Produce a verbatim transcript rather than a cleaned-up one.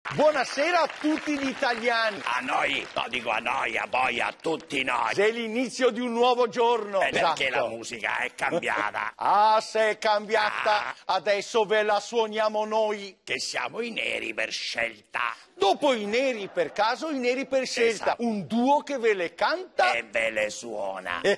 Buonasera a tutti gli italiani. A noi, no dico a noi, a voi, a tutti noi. È l'inizio di un nuovo giorno. Eh, perché Esatto. la musica è cambiata. Ah, se è cambiata, Ah. adesso ve la suoniamo noi. Che siamo i neri per scelta. Dopo i neri per caso, i neri per scelta. Esatto. Un duo che ve le canta. E ve le suona. Eh,